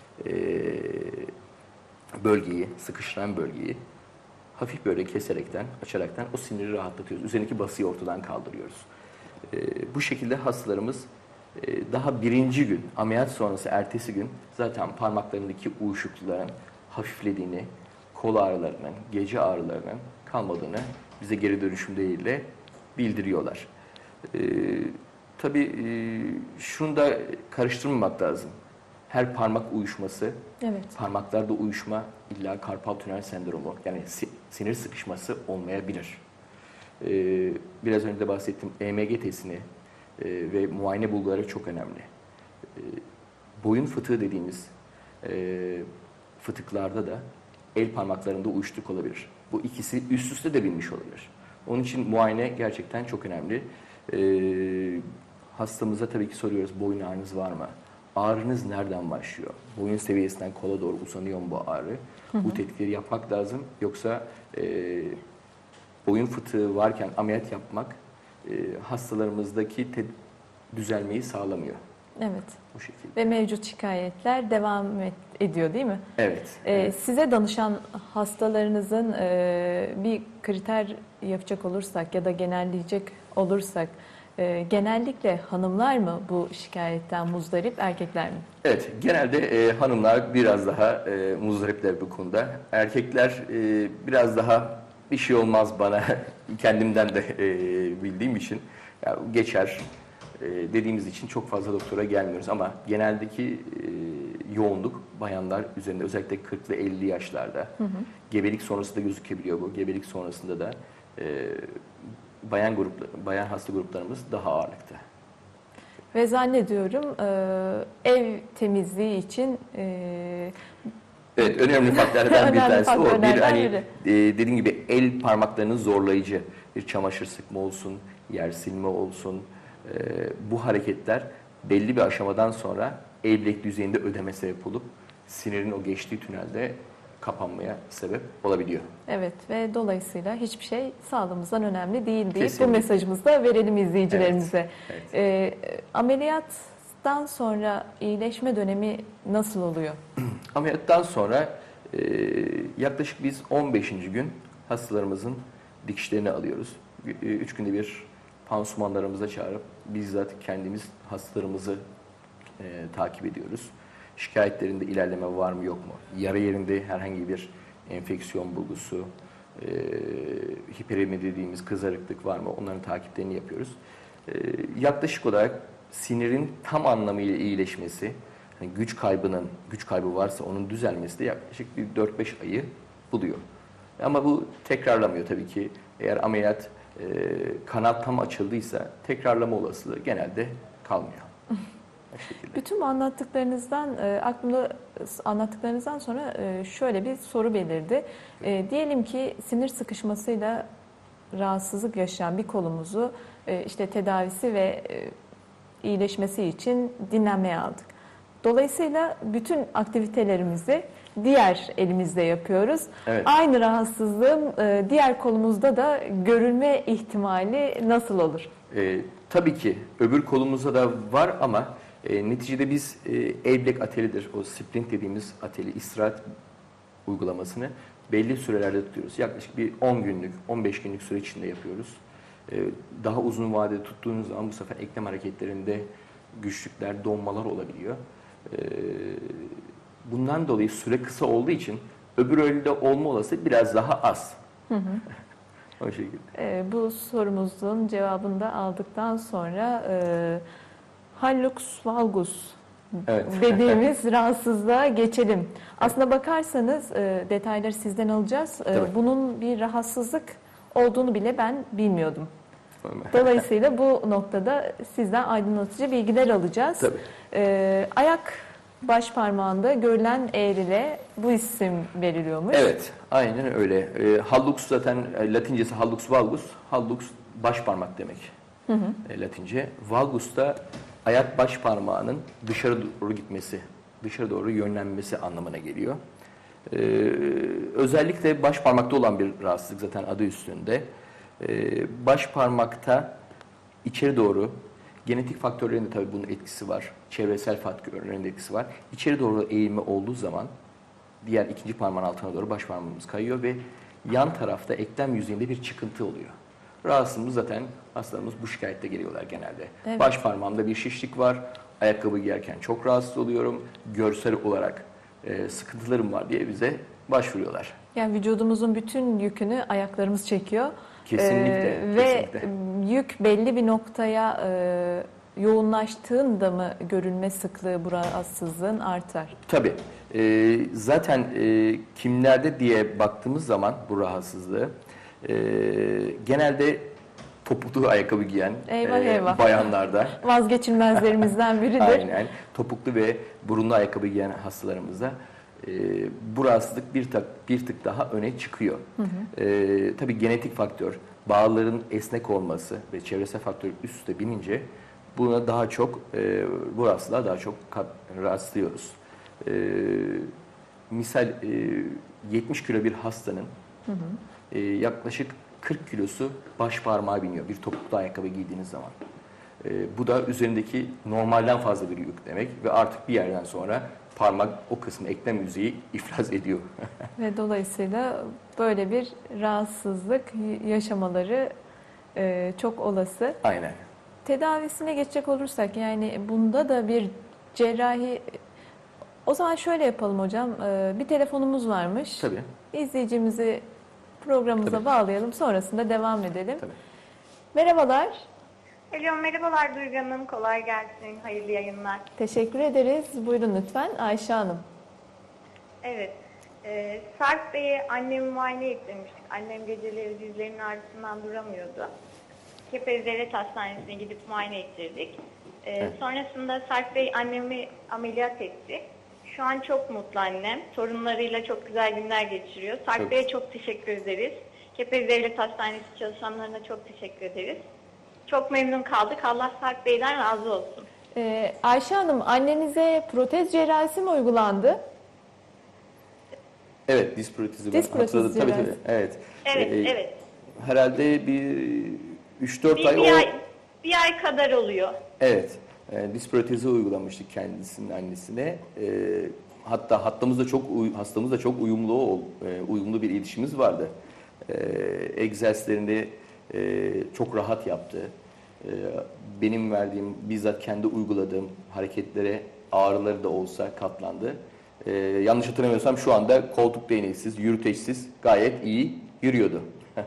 S2: bölgeyi, sıkıştıran bölgeyi hafif böyle keserekten, açaraktan o siniri rahatlatıyoruz. Üzerindeki basıyı ortadan kaldırıyoruz. Bu şekilde hastalarımız daha birinci gün, ameliyat sonrası ertesi gün zaten parmaklarındaki uyuşuklukların hafiflediğini, kol ağrılarının, gece ağrılarının kalmadığını bize geri dönüşümleriyle bildiriyorlar. Tabii şunu da karıştırmamak lazım. Her parmak uyuşması,
S1: Evet.
S2: parmaklarda uyuşma illa karpal tünel sendromu yani sinir sıkışması olmayabilir. Biraz önce de bahsettiğim EMG testini ve muayene bulguları çok önemli. Boyun fıtığı dediğimiz fıtıklarda da el parmaklarında uyuşukluk olabilir. Bu ikisi üst üste de binmiş olabilir. Onun için muayene gerçekten çok önemli. Hastamıza tabii ki soruyoruz, boyun ağrınız var mı? Ağrınız nereden başlıyor? Boyun seviyesinden kola doğru uzanıyor mu bu ağrı? Bu tetkikleri yapmak lazım. Yoksa boyun fıtığı varken ameliyat yapmak hastalarımızdaki düzelmeyi sağlamıyor.
S1: Evet.
S2: Bu şekilde.
S1: Ve mevcut şikayetler devam ediyor değil mi?
S2: Evet.
S1: Size danışan hastalarınızın bir kriter yapacak olursak ya da genelleyecek olursak genellikle hanımlar mı bu şikayetten muzdarip, erkekler mi?
S2: Evet, genelde hanımlar biraz daha muzdaripler bu konuda. Erkekler biraz daha bir şey olmaz bana, kendimden de bildiğim için ya, geçer dediğimiz için çok fazla doktora gelmiyoruz. Ama geneldeki yoğunluk bayanlar üzerinde, özellikle 40'lı 50'li yaşlarda. Gebelik sonrasında gözükebiliyor bu. Gebelik sonrasında da bayan hasta gruplarımız daha ağırlıkta.
S1: Ve zannediyorum ev temizliği için
S2: Evet, önemli faktörlerden bir
S1: önemli
S2: tanesi o. Bir
S1: faktörlerden
S2: hani
S1: biri.
S2: dediğim gibi el parmaklarının zorlayıcı bir çamaşır sıkma olsun, yer silme olsun. Bu hareketler belli bir aşamadan sonra el bilek düzeyinde ödeme sebep olup sinirin o geçtiği tünelde kapanmaya sebep olabiliyor.
S1: Evet ve dolayısıyla hiçbir şey sağlığımızdan önemli değil deyip bu
S2: Kesinlikle.
S1: mesajımızı da verelim izleyicilerimize.
S2: Evet.
S1: Ameliyattan sonra iyileşme dönemi nasıl oluyor?
S2: Ameliyattan sonra yaklaşık biz 15. gün hastalarımızın dikişlerini alıyoruz. 3 günde bir pansumanlarımıza çağırıp bizzat kendimiz hastalarımızı takip ediyoruz. Şikayetlerinde ilerleme var mı yok mu? Yara yerinde herhangi bir enfeksiyon bulgusu, hiperemi dediğimiz kızarıklık var mı? Onların takiplerini yapıyoruz. Yaklaşık olarak sinirin tam anlamıyla iyileşmesi, hani güç kaybı varsa onun düzelmesi de yaklaşık bir 4-5 ayı buluyor. Ama bu tekrarlamıyor tabii ki. Eğer ameliyat kanal tam açıldıysa tekrarlama olasılığı genelde kalmıyor.
S1: Bütün bu anlattıklarınızdan aklımda anlattıklarınızdan sonra şöyle bir soru belirdi. Diyelim ki sinir sıkışmasıyla rahatsızlık yaşayan bir kolumuzu işte tedavisi ve iyileşmesi için dinlenmeye aldık. Dolayısıyla bütün aktivitelerimizi diğer elimizde yapıyoruz.
S2: Evet.
S1: Aynı rahatsızlığın diğer kolumuzda da görülme ihtimali nasıl olur?
S2: Tabii ki öbür kolumuzda da var ama neticede biz el bilek atelidir, o splint dediğimiz ateli, istirahat uygulamasını belli sürelerde tutuyoruz. Yaklaşık bir 10 günlük, 15 günlük süre içinde yapıyoruz. Daha uzun vadede tuttuğunuz zaman bu sefer eklem hareketlerinde güçlükler, donmalar olabiliyor. Bundan dolayı süre kısa olduğu için öbür elde olma olasılığı biraz daha az. O şekilde.
S1: Bu sorumuzun cevabını da aldıktan sonra hallux valgus
S2: Evet.
S1: dediğimiz rahatsızlığa geçelim. Aslına bakarsanız detayları sizden alacağız.
S2: Tabii.
S1: Bunun bir rahatsızlık olduğunu bile ben bilmiyordum. Dolayısıyla bu noktada sizden aydınlatıcı bilgiler alacağız.
S2: Tabii.
S1: Ayak baş parmağında görülen eğrile bu isim veriliyormuş.
S2: Evet, aynen öyle. Hallux zaten Latincesi hallux valgus. Hallux baş parmak demek. Latince. Valgus da ayak baş parmağının dışarı doğru gitmesi, dışarı doğru yönlenmesi anlamına geliyor. Özellikle baş parmakta olan bir rahatsızlık zaten adı üstünde. Baş parmakta içeri doğru, genetik faktörlerin de tabii bunun etkisi var. Çevresel faktörlerin de etkisi var. İçeri doğru eğilme olduğu zaman diğer ikinci parmağın altına doğru baş parmağımız kayıyor ve yan tarafta eklem yüzeyinde bir çıkıntı oluyor. Rahatsızlığımız zaten hastalarımız bu şikayette geliyorlar genelde.
S1: Evet.
S2: Baş parmağımda bir şişlik var, ayakkabı giyerken çok rahatsız oluyorum, görsel olarak sıkıntılarım var diye bize başvuruyorlar.
S1: Yani vücudumuzun bütün yükünü ayaklarımız çekiyor.
S2: Kesinlikle.
S1: Ve
S2: kesinlikle.
S1: yük belli bir noktaya yoğunlaştığında mı görülme sıklığı bu rahatsızlığın artar?
S2: Tabii. Zaten kimlerde diye baktığımız zaman bu rahatsızlığı genelde topuklu ayakkabı giyen
S1: Eyvah, eyvah.
S2: bayanlarda
S1: Vazgeçilmezlerimizden biridir.
S2: aynen topuklu ve burunlu ayakkabı giyen hastalarımızda bu rahatsızlık bir tık daha öne çıkıyor. Tabii genetik faktör, bağların esnek olması ve çevresel faktör üst üste binince buna daha çok bu rahatsızlığa daha çok rastlıyoruz. Misal 70 kilo bir hastanın yaklaşık 40 kilosu baş parmağa biniyor bir topuklu ayakkabı giydiğiniz zaman. Bu da üzerindeki normalden fazla bir yük demek ve artık bir yerden sonra parmak o kısmı eklem yüzeyi iflas ediyor.
S1: Ve dolayısıyla böyle bir rahatsızlık yaşamaları çok olası.
S2: Aynen.
S1: Tedavisine geçecek olursak yani bunda da bir cerrahi... O zaman şöyle yapalım hocam. Bir telefonumuz varmış.
S2: Tabii.
S1: İzleyicimizi programımıza
S2: Tabii.
S1: bağlayalım. Sonrasında devam edelim.
S2: Tabii.
S1: Merhabalar.
S3: Alo, merhabalar Duygu Hanım. Kolay gelsin. Hayırlı yayınlar.
S1: Teşekkür ederiz. Buyurun lütfen Ayşe Hanım.
S3: Evet. Sarp Bey'e annemi muayene ettirmiştik. Annem geceleri dizlerinin ağrısından duramıyordu. Kepez Devlet Hastanesi'ne gidip muayene ettirdik.
S2: Evet.
S3: Sonrasında Sarp Bey annemi ameliyat etti. Şu an çok mutlu annem. Torunlarıyla çok güzel günler geçiriyor. Sarp
S2: Çok-
S3: Bey'e çok teşekkür ederiz. Kepez Devlet Hastanesi çalışanlarına çok teşekkür ederiz. Çok memnun kaldık. Allah Sarp Bey'den razı olsun.
S1: Ayşe Hanım, annenize protez cerrahisi mi uygulandı?
S2: Evet, diz protezi var.
S1: Diz protezi
S2: Hatırladım. Tabii
S1: cerrahisi.
S2: tabii. Evet.
S3: Evet,
S2: Ee,
S3: evet.
S2: Herhalde bir 3-4
S3: Bir,
S2: ay
S3: bir ay, bir ay kadar oluyor.
S2: Evet. Diz protezi uygulamıştık kendisinin annesine. Hatta hastamızla çok uyumlu bir iletişimimiz vardı. Egzersizlerini çok rahat yaptı. Benim verdiğim, bizzat kendi uyguladığım hareketlere ağrıları da olsa katlandı. Yanlış hatırlamıyorsam şu anda koltuk değneksiz, yürüteçsiz gayet iyi yürüyordu.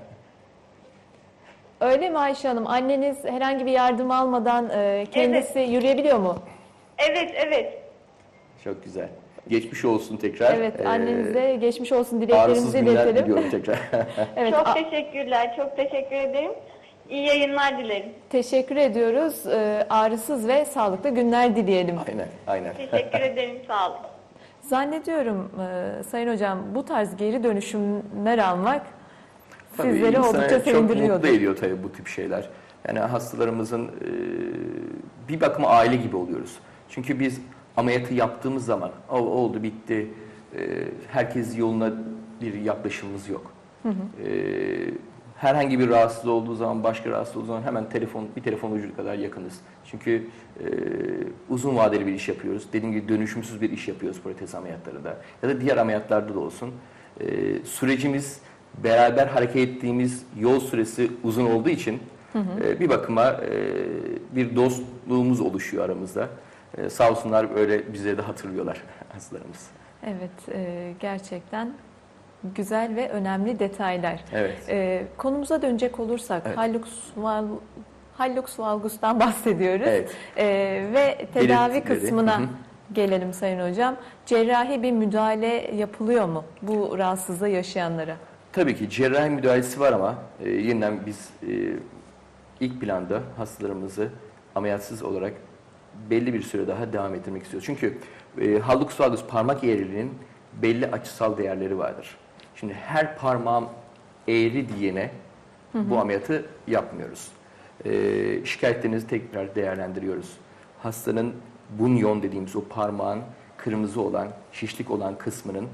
S1: Öyle mi Ayşe Hanım? Anneniz herhangi bir yardım almadan kendisi yürüyebiliyor mu?
S3: Evet, evet.
S2: Çok güzel. Geçmiş olsun tekrar.
S1: Evet, annenize geçmiş olsun
S2: Ağrısız
S1: dileklerimizi
S2: günler
S1: iletelim.
S2: diliyorum tekrar.
S1: Evet,
S3: Çok teşekkürler, çok teşekkür ederim. İyi yayınlar dilerim.
S1: teşekkür ediyoruz. Ağrısız ve sağlıklı günler dileyelim.
S2: Aynen, aynen.
S3: Teşekkür ederim, sağ olun.
S1: Zannediyorum Sayın Hocam bu tarz geri dönüşümler almak
S2: Tabii
S1: sizleri
S2: insanı
S1: oldukça
S2: çok mutlu
S1: sevindiriyordu.
S2: ediyor tabii bu tip şeyler. Yani hastalarımızın bir bakıma aile gibi oluyoruz. Çünkü biz ameliyatı yaptığımız zaman oldu bitti, herkes yoluna bir yaklaşımımız yok. Herhangi bir rahatsız olduğu zaman, başka rahatsız olduğu zaman hemen bir telefon ucu kadar yakınız. Çünkü uzun vadeli bir iş yapıyoruz. Dediğim gibi dönüşümsüz bir iş yapıyoruz protez ameliyatlarında. Ya da diğer ameliyatlarda da olsun. Sürecimiz, beraber hareket ettiğimiz yol süresi uzun olduğu için bir bakıma bir dostluğumuz oluşuyor aramızda. Sağ olsunlar öyle bizleri de hatırlıyorlar hastalarımız.
S1: Evet, gerçekten güzel ve önemli detaylar.
S2: Evet.
S1: Konumuza dönecek olursak
S2: Evet.
S1: hallux valgus'tan bahsediyoruz.
S2: Evet.
S1: Ve tedavi
S2: Belirtileri.
S1: kısmına
S2: Hı hı.
S1: gelelim Sayın Hocam. Cerrahi bir müdahale yapılıyor mu bu rahatsızlığı yaşayanlara?
S2: Tabii ki cerrahi müdahalesi var ama yeniden biz ilk planda hastalarımızı ameliyatsız olarak belli bir süre daha devam ettirmek istiyoruz. Çünkü hallux valgus parmak eğriliğinin belli açısal değerleri vardır. Şimdi her parmağım eğri diyene bu ameliyatı yapmıyoruz. Şikayetlerinizi tekrar değerlendiriyoruz. Hastanın bunyon dediğimiz o parmağın kırmızı olan, şişlik olan kısmının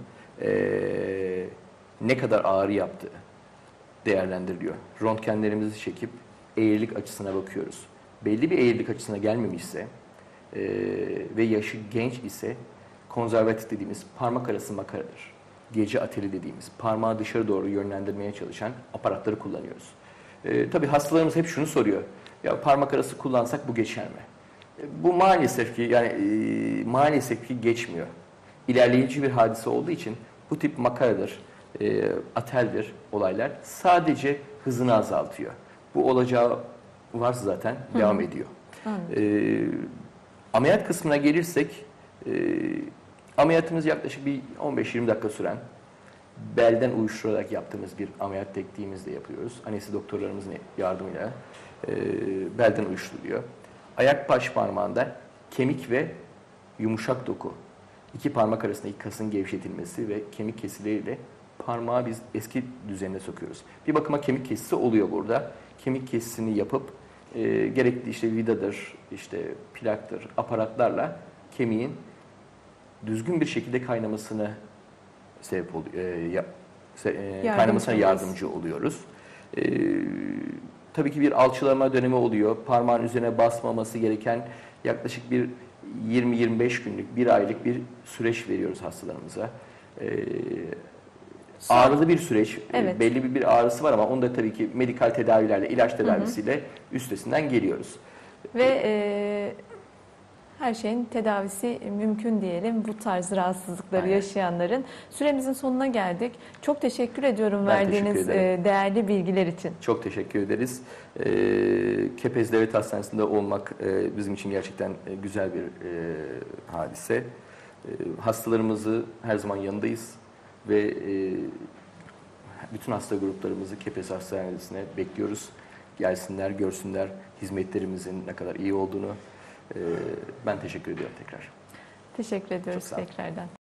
S2: ne kadar ağrı yaptığı değerlendiriliyor. Röntgenlerimizi çekip eğrilik açısına bakıyoruz. Belli bir eğrilik açısına gelmemişse ve yaşı genç ise konservatif dediğimiz parmak arası makaradır. Gece ateli dediğimiz parmağı dışarı doğru yönlendirmeye çalışan aparatları kullanıyoruz. Tabii hastalarımız hep şunu soruyor. Ya parmak arası kullansak bu geçer mi? Bu maalesef ki geçmiyor. İlerleyici bir hadise olduğu için bu tip makaradır, ateldir olaylar sadece hızını azaltıyor. Bu olacağı varsa zaten devam ediyor. Ameliyat kısmına gelirsek ameliyatımız yaklaşık bir 15-20 dakika süren belden uyuşturarak yaptığımız bir ameliyat tekniğimizle yapıyoruz. Anestezi doktorlarımızın yardımıyla belden uyuşturuluyor. Ayak baş parmağında kemik ve yumuşak doku, iki parmak arasındaki kasın gevşetilmesi ve kemik kesileriyle parmağı biz eski düzenine sokuyoruz. Bir bakıma kemik kesisi oluyor burada. Kemik kesisini yapıp gerekli işte vidadır, işte plaktır, aparatlarla kemiğin düzgün bir şekilde kaynamasına kaynamasına
S1: Yardımcı
S2: yardımcı oluyoruz. tabii ki bir alçılama dönemi oluyor. Parmağın üzerine basmaması gereken yaklaşık bir 20-25 günlük, bir aylık bir süreç veriyoruz hastalarımıza. Ağrılı bir süreç,
S1: Evet.
S2: belli bir ağrısı var ama onu da tabii ki medikal tedavilerle, ilaç tedavisiyle üstesinden geliyoruz.
S1: Ve her şeyin tedavisi mümkün diyelim bu tarz rahatsızlıkları
S2: Aynen.
S1: yaşayanların. Süremizin sonuna geldik. Çok teşekkür ediyorum
S2: Ben
S1: verdiğiniz
S2: teşekkür ederim.
S1: değerli bilgiler için.
S2: Çok teşekkür ederiz. Kepez Devlet Hastanesi'nde olmak bizim için gerçekten güzel bir hadise. Hastalarımızı her zaman yanındayız ve bütün hasta gruplarımızı Kepez Hastanesi'ne bekliyoruz. Gelsinler, görsünler hizmetlerimizin ne kadar iyi olduğunu. Ben teşekkür ediyorum tekrar.
S1: Teşekkür ediyoruz
S2: Çok sağ olun.
S1: tekrardan.